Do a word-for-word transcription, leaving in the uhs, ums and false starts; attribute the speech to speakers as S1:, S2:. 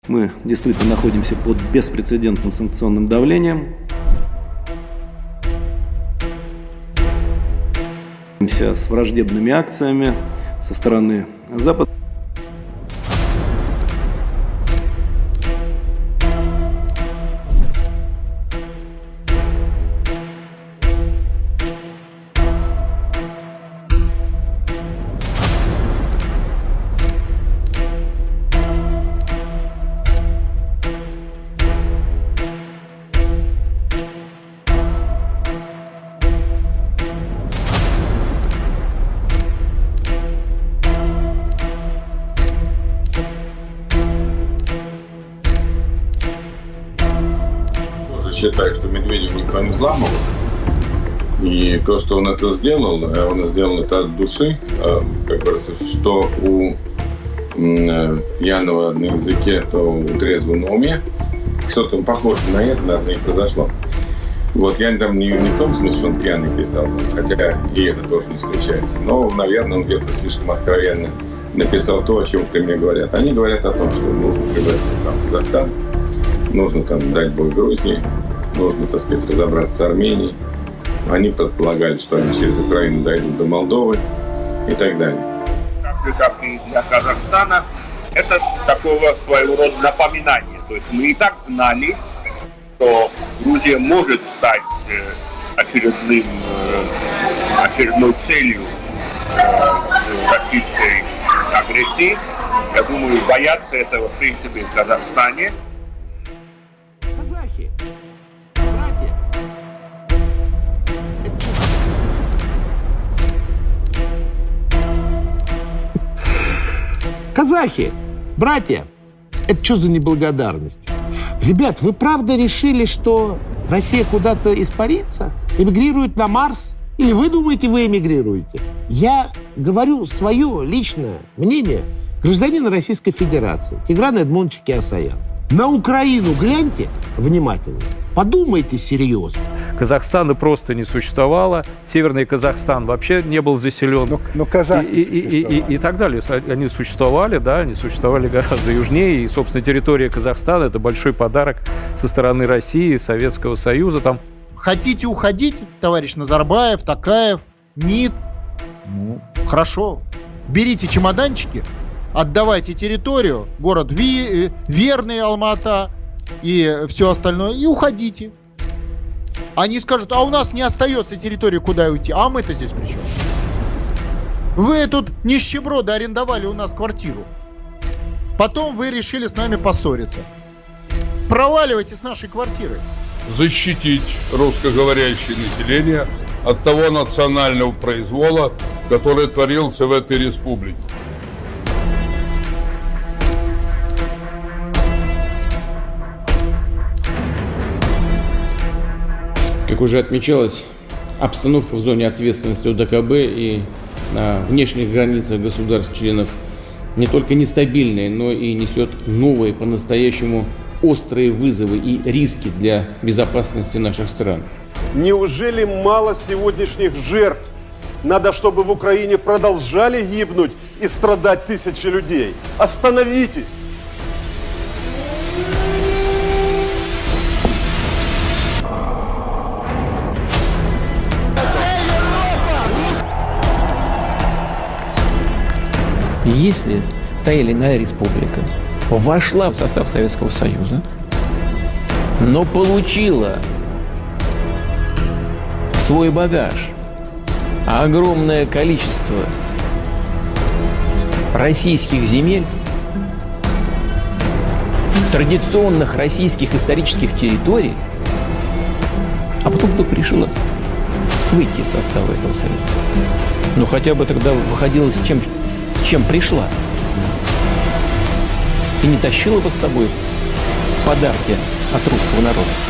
S1: Мы действительно находимся под беспрецедентным санкционным давлением. С враждебными акциями со стороны Запада.
S2: Считаю, что Медведев никто не взламывал. И то, что он это сделал, он сделал это от души. Как говорится, что у пьяного на языке, то у трезвого на уме. Что-то похоже на это, наверное, и произошло. Вот, я там не, не в том смысле, что он пьяный писал, хотя и это тоже не исключается. Но, наверное, он где-то слишком откровенно написал то, о чем при мне говорят. Они говорят о том, что нужно прибрать в Казахстан, нужно там дать бой Грузии, нужно, так сказать, разобраться с Арменией. Они предполагали, что они через Украину дойдут до Молдовы и так далее.
S3: Так же, как и для Казахстана, это такого своего рода напоминание. То есть мы и так знали, что Грузия может стать очередным, очередной целью российской агрессии. Я думаю, бояться этого, в принципе, в Казахстане.
S4: Казахи, братья, Казахи, братья, это что за неблагодарность? Ребят, вы правда решили, что Россия куда-то испарится? Эмигрирует на Марс? Или вы думаете, вы эмигрируете? Я говорю свое личное мнение гражданина Российской Федерации Тиграна Эдмондовича Кеосаяна. На Украину гляньте внимательно, подумайте серьезно.
S5: Казахстана просто не существовало, Северный Казахстан вообще не был заселен. Но, но казахи и, и, и, и, и так далее. Они существовали, да, они существовали гораздо южнее. И, собственно, территория Казахстана – это большой подарок со стороны России, Советского Союза. Там.
S6: Хотите уходить, товарищ Назарбаев, Токаев, МИД? Ну, хорошо. Берите чемоданчики, отдавайте территорию, город Ви, Верный, Алма-Ата и все остальное, и уходите. Они скажут, а у нас не остается территории, куда уйти. А мы-то здесь при чем? Вы тут нищеброды арендовали у нас квартиру. Потом вы решили с нами поссориться. Проваливайте с нашей квартиры.
S7: Защитить русскоговорящее население от того национального произвола, который творился в этой республике.
S8: Как уже отмечалось, обстановка в зоне ответственности ОДКБ и на внешних границах государств-членов не только нестабильная, но и несет новые, по-настоящему острые вызовы и риски для безопасности наших стран.
S9: Неужели мало сегодняшних жертв? Надо, чтобы в Украине продолжали гибнуть и страдать тысячи людей. Остановитесь!
S10: Если та или иная республика вошла в состав Советского Союза, но получила в свой багаж огромное количество российских земель, традиционных российских исторических территорий, а потом вдруг решила выйти из состава этого Союза, ну хотя бы тогда выходила с чем чем пришла. И не тащила бы с собой подарки от русского народа.